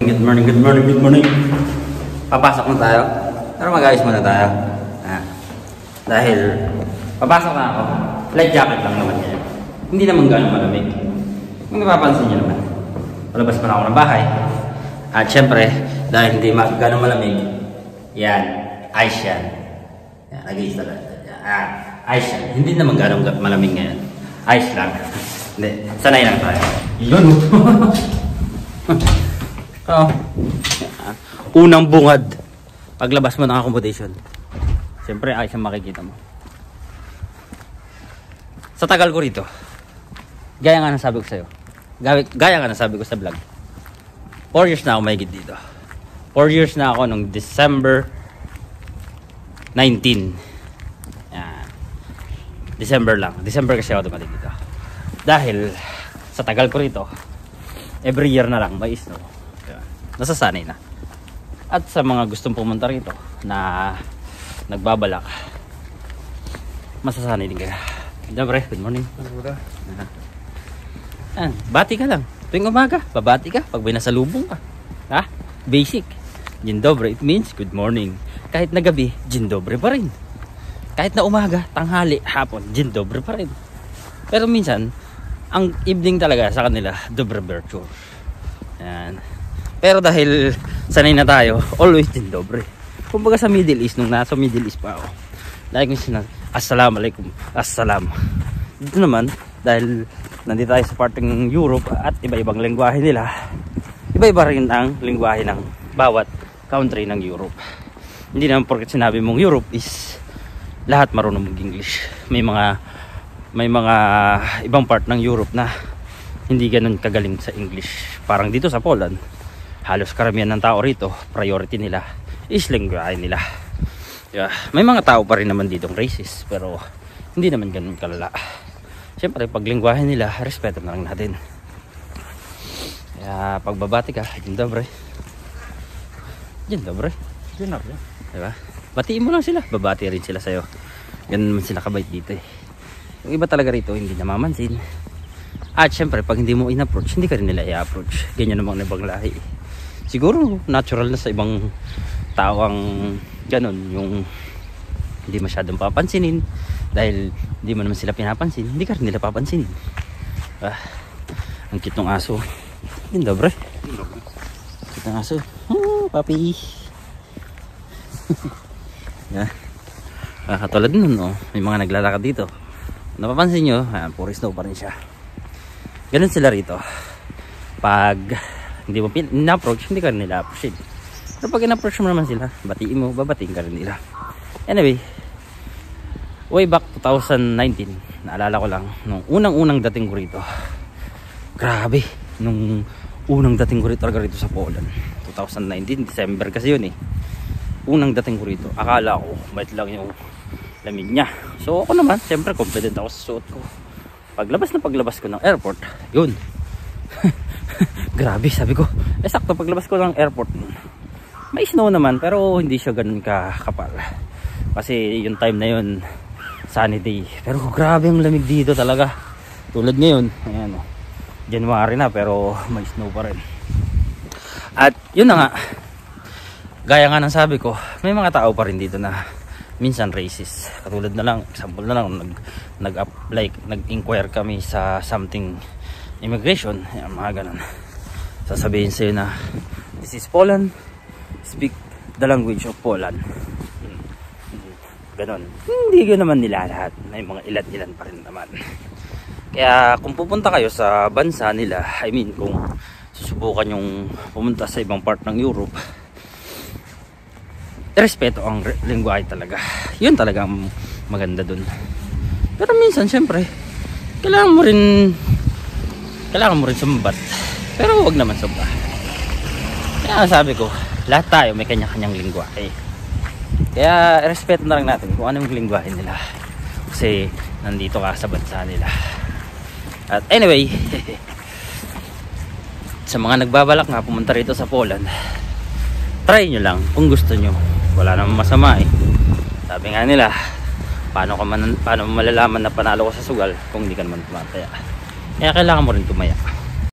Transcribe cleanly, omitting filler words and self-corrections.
good morning, good morning, good morning. Papasok na tayo. Pero mag-ayos muna tayo. Dahil papasok na ako. Light jacket lang naman yan. Hindi naman gano'ng malamig. Kung napapansin nyo naman. Palabas pa na ako ng bahay. At syempre, dahil hindi gano'ng malamig, yan, ice yan. Yan, nag-iis talaga. Ice yan. Hindi naman gano'ng malamig ngayon. Ice lang. Hindi, sanay lang tayo. Yun. Oh. Unang bungad paglabas mo ng accommodation. Siyempre ayos ang makikita mo. Sa tagal ko rito, gaya nga nasabi ko sa'yo, gaya nga nasabi ko sa vlog, 4 years na ako mahigit dito. 4 years na ako nung December 19. Yan. December lang. December kasi ako dumating dito. Dahil sa tagal ko rito, every year na lang may snow. Nasasanay na. At sa mga gustong pumunta rito na nagbabalak, masasanay din kayo. Dobre, good morning. Bati ka lang. Tuwing umaga, babati ka pag may nasalubong ka. Ha? Basic. Dzień dobry, it means good morning. Kahit na gabi, dzień dobry pa rin. Kahit na umaga, tanghali, hapon, dzień dobry pa rin. Pero minsan, ang evening talaga sa kanila, dobre virtue. Yan. Pero dahil sanay na tayo, always din dobre. Kumbaga sa Middle East, nung nasa Middle East pa ako, like kong sinag, assalamualaikum, assalam. Dito naman, dahil nandito tayo sa parting ng Europe at iba-ibang lengguwahe nila, iba-iba rin ang lengguwahe ng bawat country ng Europe. Hindi naman porket sinabi mong Europe is lahat marunong mag-English. May mga ibang part ng Europe na hindi ganun kagaling sa English. Parang dito sa Poland, halos karamihan ng tao rito, priority nila is lengguwahe nila. Yeah. May mga tao pa rin naman ditong racist, pero hindi naman ganun kalala. Siyempre, pag lengguwahe nila, respeto na lang natin. Kaya pagbabati ka, dzień dobry. Dzień dobry. Dzień dobry. Diba? Batiin mo lang sila, babati rin sila sa'yo. Ganun naman sila kabait dito eh. Yung iba talaga rito, hindi namamansin. At syempre, pag hindi mo in-approach, hindi ka rin nila i-approach. Ganyan namang ibang lahi. Siguro, natural na sa ibang tao ang ganun, yung hindi masyadong papansinin. Dahil hindi mo naman sila pinapansin, hindi ka rin nila papansinin. Ang cute ng aso. Yun, dobre. Cute ng aso. Oh, papi. Yeah. Katulad nun, oh, may mga naglalakad dito. Napapansin nyo, puro snow pa rin siya. Ganun sila rito. Pag hindi mo in-approach, hindi ka rin nila appreciate. Pero pag in-approach mo naman sila, batiin mo, babatiin ka rin nila. Anyway, way back 2019, naalala ko lang, nung unang-unang dating ko rito. Grabe, nung unang dating ko rito sa Poland. 2019, December kasi yun eh. Unang dating ko rito, akala ko, bait lang yung lamig niya. So ako naman, siyempre confident ako sa suot ko. Paglabas ko ng airport, yun. Grabe, sabi ko. Sakto paglabas ko ng airport, may snow naman, pero hindi siya ganun kakapal. Kasi yung time na yun, sunny day. Pero grabe ang lamig dito talaga. Tulad ngayon, ayan o. January na, pero may snow pa rin. At yun na nga, gaya nga ng sabi ko, may mga tao pa rin dito na minsan racist. Katulad na lang, example na lang, nag-inquire kami sa something immigration, yan, mga ganun. Sasabihin sa'yo na, this is Poland, speak the language of Poland. Ganon. Hindi ko naman nila lahat, may mga ilan-ilan pa rin naman. Kaya kung pupunta kayo sa bansa nila, I mean kung susubukan yung pumunta sa ibang part ng Europe, respeto ang lengguwahe talaga. Yun talaga ang maganda dun. Pero minsan syempre kailangan mo rin sumbat. Pero wag naman sobra. Kaya sabi ko, lahat tayo may kanya-kanyang lengguwahe. Kaya respeto na lang natin kung anong lengguwahe nila. Kasi nandito ka sa bansa nila. At anyway, sa mga nagbabalak nga pumunta rito sa Poland, try nyo lang kung gusto nyo. Wala namang masama eh. Sabi nga nila, paano mo malalaman na panalo ko sa sugal kung hindi ka naman tumataya. Kaya kailangan mo rin tumaya.